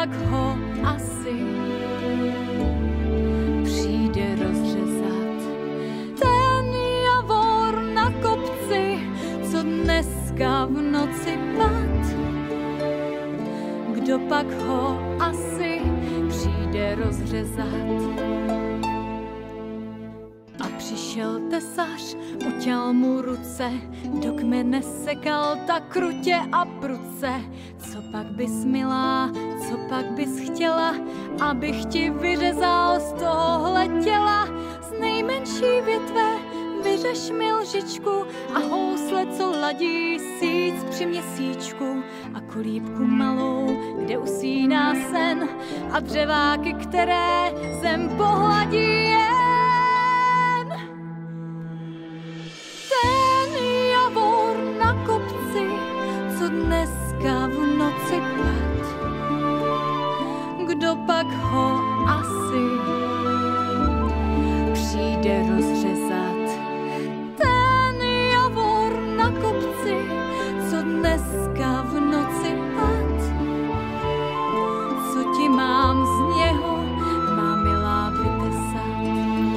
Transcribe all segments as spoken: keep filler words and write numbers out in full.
pak ho asi přijde rozřezat. Ten javor na kopci, co dneska v noci pad, kdo pak ho asi přijde rozřezat. A přišel tesař, utěl mu ruce, do kmene sekal tak krutě a pruce. Co pak bys milá, co pak bys chtěla, abych ti vyřezal z tohohle těla? Z nejmenší větve vyřeš mi lžičku a housle, co ladí síc při měsíčku, a kolíbku malou, kde usíná sen, a dřeváky, které zem pohladí jen. Ten javor na kopci, co dneska v noci pad, kdo pak ho asi přijde rozřezat. Ten javor na kopci, co dneska v noci pad, co ti mám z něho, má milá, vytesat.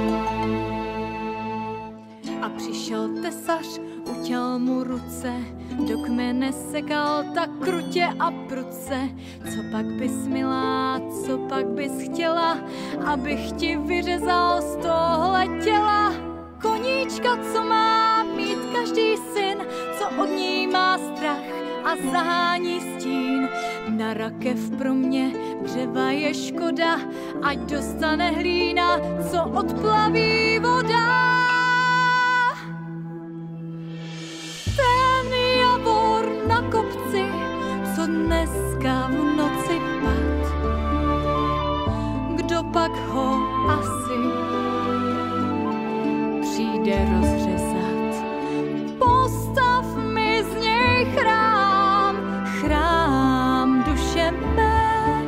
A přišel tesař, utěl mu ruce, do kmene sekal tak krutě a pruce. Co pak bys milá, co pak bys chtěla, abych ti vyřezal z tohle těla? Koníčka, co má mít každý syn, co od ní má strach a zahání stín. Na rakev pro mě dřeva je škoda, ať dostane hlína, co odplaví voda. Ten javor na kopci, co dneska v noci pad, kdo pak ho asi přijde rozřezat? Postav mi z něj chrám, chrám duše mé,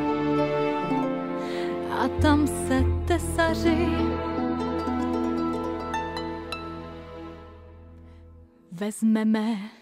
a tam se tesaři vezmeme.